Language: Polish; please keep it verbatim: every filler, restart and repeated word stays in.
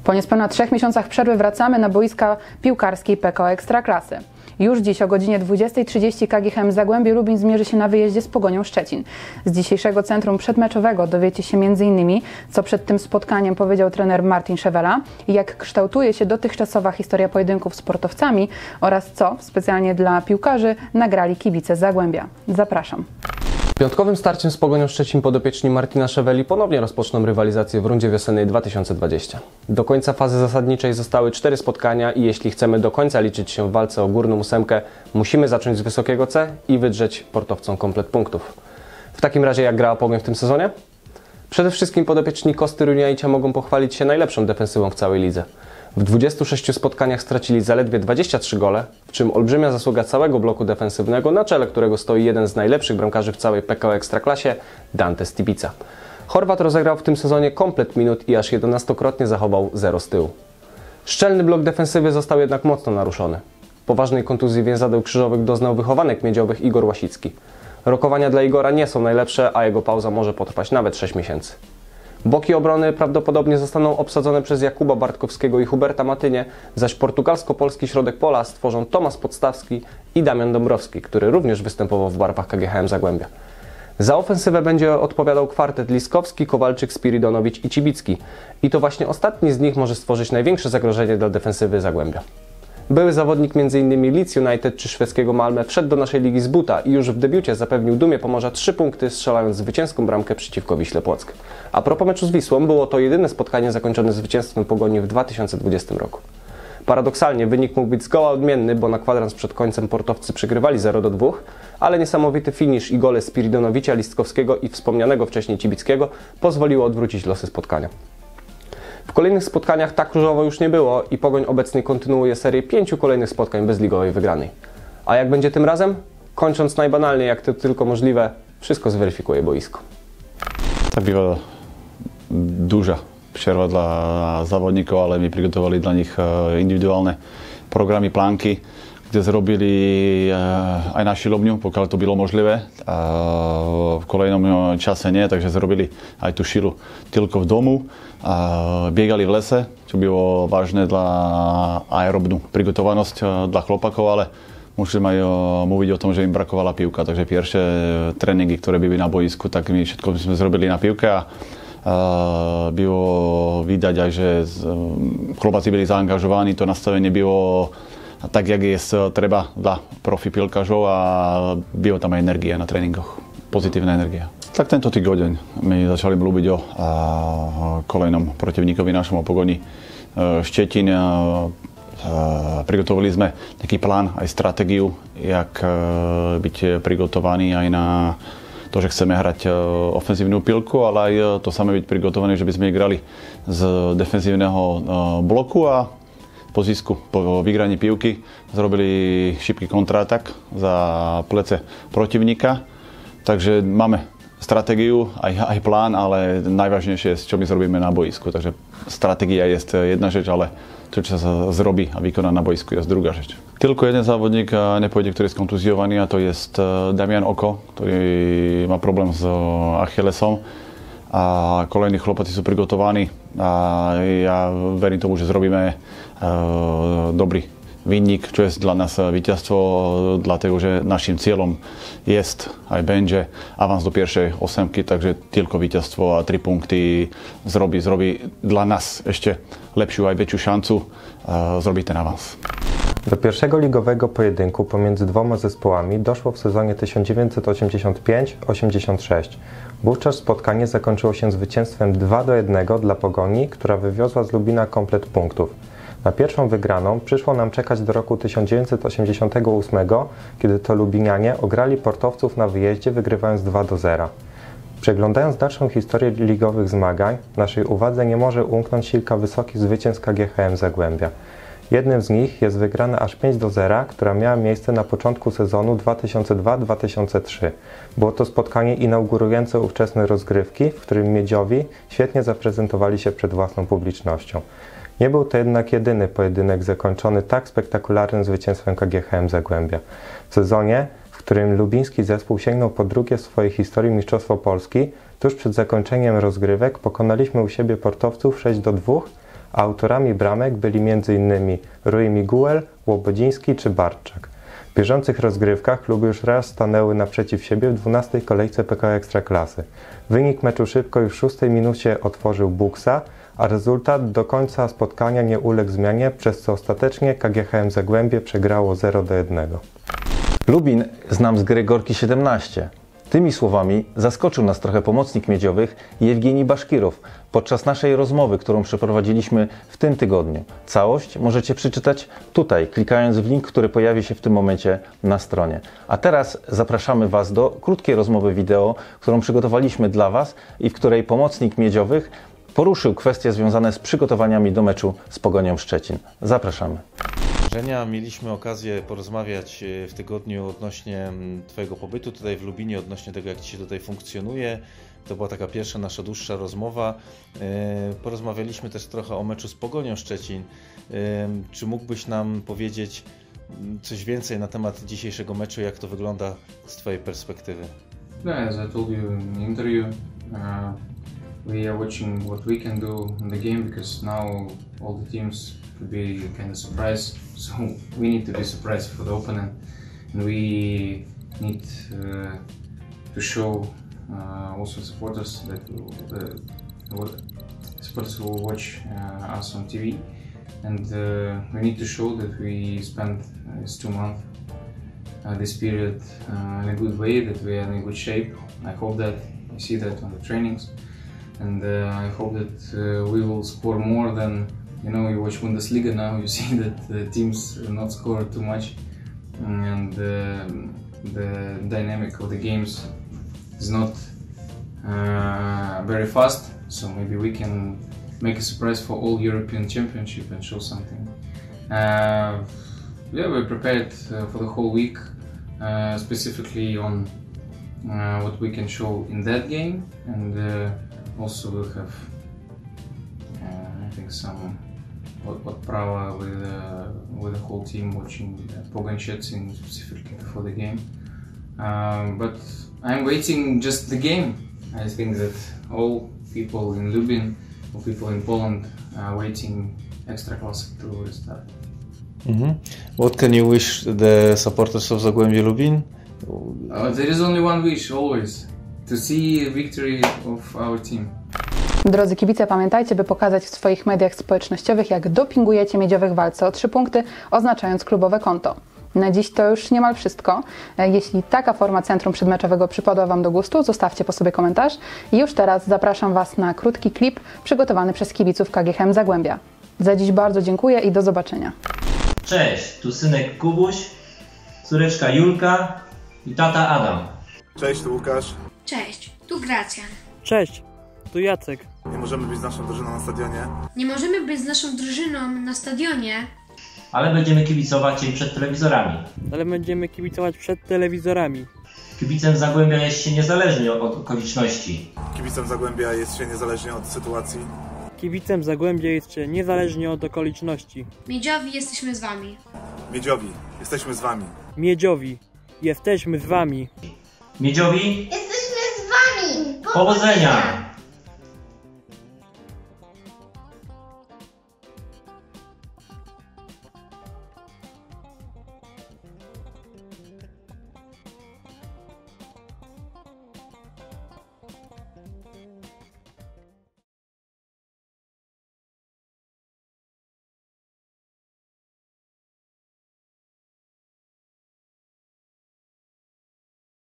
Po niespełna trzech miesiącach przerwy wracamy na boiska piłkarskiej P K O Ekstraklasy. Już dziś o godzinie dwudziestej trzydzieści K G H M Zagłębie Lubin zmierzy się na wyjeździe z Pogonią Szczecin. Z dzisiejszego centrum przedmeczowego dowiecie się między innymi, co przed tym spotkaniem powiedział trener Martin Szewela i jak kształtuje się dotychczasowa historia pojedynków z sportowcami oraz co specjalnie dla piłkarzy nagrali kibice Zagłębia. Zapraszam. Piątkowym starciem z Pogonią Szczecin podopieczni Martina Szeweli ponownie rozpoczną rywalizację w rundzie wiosennej dwa tysiące dwudziestej. Do końca fazy zasadniczej zostały cztery spotkania i jeśli chcemy do końca liczyć się w walce o górną ósemkę, musimy zacząć z wysokiego C i wydrzeć portowcom komplet punktów. W takim razie jak grała Pogoń w tym sezonie? Przede wszystkim podopieczni Kosty Runiaicia mogą pochwalić się najlepszą defensywą w całej lidze. W dwudziestu sześciu spotkaniach stracili zaledwie dwadzieścia trzy gole, w czym olbrzymia zasługa całego bloku defensywnego, na czele którego stoi jeden z najlepszych bramkarzy w całej P K O Ekstraklasie, Dante Stipica. Chorwat rozegrał w tym sezonie komplet minut i aż jedenastokrotnie zachował zero z tyłu. Szczelny blok defensywy został jednak mocno naruszony. Poważnej kontuzji więzadeł krzyżowych doznał wychowanek miedziowych Igor Łasicki. Rokowania dla Igora nie są najlepsze, a jego pauza może potrwać nawet sześć miesięcy. Boki obrony prawdopodobnie zostaną obsadzone przez Jakuba Bartkowskiego i Huberta Matynię, zaś portugalsko-polski środek pola stworzą Tomasz Podstawski i Damian Dąbrowski, który również występował w barwach K G H M Zagłębia. Za ofensywę będzie odpowiadał kwartet Liskowski, Kowalczyk, Spiridonowicz i Cibicki. I to właśnie ostatni z nich może stworzyć największe zagrożenie dla defensywy Zagłębia. Były zawodnik między innymi Leeds United czy szwedzkiego Malmö wszedł do naszej ligi z buta i już w debiucie zapewnił Dumie Pomorza trzy punkty, strzelając zwycięską bramkę przeciwko Wiśle Płock. A propos meczu z Wisłą, było to jedyne spotkanie zakończone zwycięstwem Pogoni w dwa tysiące dwudziestym roku. Paradoksalnie wynik mógł być zgoła odmienny, bo na kwadrans przed końcem portowcy przegrywali zero do dwóch, ale niesamowity finisz i gole Spiridonowicza, Listkowskiego i wspomnianego wcześniej Cibickiego pozwoliło odwrócić losy spotkania. W kolejnych spotkaniach tak różowo już nie było i Pogoń obecnie kontynuuje serię pięciu kolejnych spotkań bezligowej wygranej. A jak będzie tym razem? Kończąc najbanalniej jak to tylko możliwe, wszystko zweryfikuje boisko. Tak býva duża przerwa dla zawodníkov, ale my prigotowali dla nich individuálne programy, plánky, kde zrobili aj na šilovňu, pokiaľ to bylo možlivé. V kolejnom čase nie, takže zrobili aj tú šilu tylko v domu. Biegali v lese, čo bylo vážne dla aerobnú prigotovanosť dla chlopakov, ale musím aj mówiť o tom, že im brakovala pivka, takže pierwsze tréningy, ktoré byli na boisku, tak my všetko sme zrobili na pivke a bylo vidať aj, že chlopáci byli zaangažovaní, to nastavenie bylo tak, jak je treba dla profi pilkažov a bylo tam aj energia na tréningoch, pozitívna energia. Tak tento týždeň my začali mluviť o kolejnom protivníkovi našom, o Pogoni Štětín. Prigotovali sme taký plán, aj stratégiu, jak byť prigotovaný aj na to, že chceme hrať ofenzívnu pilku, ale aj to samé byť prigotovaný, že by sme igrali z defenzívneho bloku a po zisku, po vygraní pivky zrobili šibký kontratak za plece protivníka. Takže máme stratégiu, aj, aj plán, ale najvážnejšie je, čo my zrobíme na boisku. Takže stratégia je jedna rzecz, ale to, čo sa zrobí a vykoná na boisku, je druhá rzecz. Tylko jeden závodník nepôjde, ktorý je skontuzjovaný, a to je Damian Oko, ktorý má problém s Achillesom. A kolejní chlopci sú prigotovaní a ja verím tomu, že zrobíme dobrý výnik, čo je dla nás víťazstvo, dlatego, že našim cieľom je aj będzie avans do pierwszej ósemky, takže tylko víťazstvo a tri punkty zrobí, zrobí dla nás ešte lepšiu aj väčšiu šancu zrobić ten awans. Do pierwszego ligowego pojedynku pomiędzy dwoma zespołami doszło w sezonie tysiąc dziewięćset osiemdziesiąt pięć osiemdziesiąt sześć. Wówczas spotkanie zakończyło się zwycięstwem dwa do jednego dla Pogoni, która wywiozła z Lubina komplet punktów. Na pierwszą wygraną przyszło nam czekać do roku tysiąc dziewięćset osiemdziesiątego ósmego, kiedy to Lubinianie ograli portowców na wyjeździe, wygrywając dwa do zera. Przeglądając dalszą historię ligowych zmagań, naszej uwadze nie może umknąć kilka wysokich zwycięstw K G H M Zagłębia. Jednym z nich jest wygrana aż pięć do zera, która miała miejsce na początku sezonu dwa tysiące drugiego dwa tysiące trzeciego. Było to spotkanie inaugurujące ówczesne rozgrywki, w którym Miedziowi świetnie zaprezentowali się przed własną publicznością. Nie był to jednak jedyny pojedynek zakończony tak spektakularnym zwycięstwem K G H M Zagłębia. W sezonie, w którym lubiński zespół sięgnął po drugie w swojej historii Mistrzostwo Polski, tuż przed zakończeniem rozgrywek pokonaliśmy u siebie portowców sześć do dwóch, a autorami bramek byli m in Rui Miguel, Łobodziński czy Bartczak. W bieżących rozgrywkach kluby już raz stanęły naprzeciw siebie w dwunastej kolejce P K O Ekstraklasy. Wynik meczu szybko już w szóstej minucie otworzył Buksa, a rezultat do końca spotkania nie uległ zmianie, przez co ostatecznie K G H M Zagłębie przegrało zero do jednego. Lubin znam z gry Gorki siedemnaście. Tymi słowami zaskoczył nas trochę pomocnik miedziowych Jewgenij Baszkirow podczas naszej rozmowy, którą przeprowadziliśmy w tym tygodniu. Całość możecie przeczytać tutaj, klikając w link, który pojawi się w tym momencie na stronie. A teraz zapraszamy Was do krótkiej rozmowy wideo, którą przygotowaliśmy dla Was i w której pomocnik miedziowych poruszył kwestie związane z przygotowaniami do meczu z Pogonią Szczecin. Zapraszamy. Żenia, mieliśmy okazję porozmawiać w tygodniu odnośnie Twojego pobytu tutaj w Lubinie, odnośnie tego, jak Ci się tutaj funkcjonuje. To była taka pierwsza nasza dłuższa rozmowa. Porozmawialiśmy też trochę o meczu z Pogonią Szczecin. Czy mógłbyś nam powiedzieć coś więcej na temat dzisiejszego meczu, jak to wygląda z Twojej perspektywy? Yeah, as I told you in the interview, uh, we are watching what we can do in the game because now all the teams could be kind of surprised. So we need to be surprised for the opponent, and we need uh, to show uh, also supporters that uh, supporters will watch uh, us on T V, and uh, we need to show that we spent uh, these two months, uh, this period uh, in a good way, that we are in a good shape. I hope that I see that on the trainings, and uh, I hope that uh, we will score more than. You know, you watch Bundesliga now, you see that the teams not score too much, and uh, the dynamic of the games is not uh, very fast. So maybe we can make a surprise for all European Championship and show something. Uh, yeah, we're prepared uh, for the whole week, uh, specifically on uh, what we can show in that game, and uh, also we'll have, uh, I think, some. Odprawa with uh, with the whole team watching uh, Pogoń Szczecin specifically before the game. Um, but I'm waiting just the game. I think that all people in Lubin, all people in Poland are waiting Ekstraklasy to restart. Mm-hmm. What can you wish the supporters of Zagłębie Lubin? Uh, there is only one wish always, to see a victory of our team. Drodzy kibice, pamiętajcie, by pokazać w swoich mediach społecznościowych, jak dopingujecie miedziowych w walce o trzy punkty, oznaczając klubowe konto. Na dziś to już niemal wszystko. Jeśli taka forma centrum przedmeczowego przypadła Wam do gustu, zostawcie po sobie komentarz. I już teraz zapraszam Was na krótki klip przygotowany przez kibiców K G H M Zagłębia. Za dziś bardzo dziękuję i do zobaczenia. Cześć, tu synek Kubuś, córeczka Julka i tata Adam. Cześć, tu Łukasz. Cześć, tu Gracjan. Cześć, tu Jacek. Nie możemy być z naszą drużyną na stadionie. Nie możemy być z naszą drużyną na stadionie. Ale będziemy kibicować jej przed telewizorami. Ale będziemy kibicować przed telewizorami. Kibicem Zagłębia jest się niezależnie od okoliczności. Kibicem Zagłębia jest się niezależnie od sytuacji. Kibicem Zagłębia jest się niezależnie od okoliczności. Miedziowi, jesteśmy z Wami. Miedziowi, jesteśmy z Wami. Miedziowi, jesteśmy z Wami. Miedziowi, jesteśmy z Wami. Powodzenia!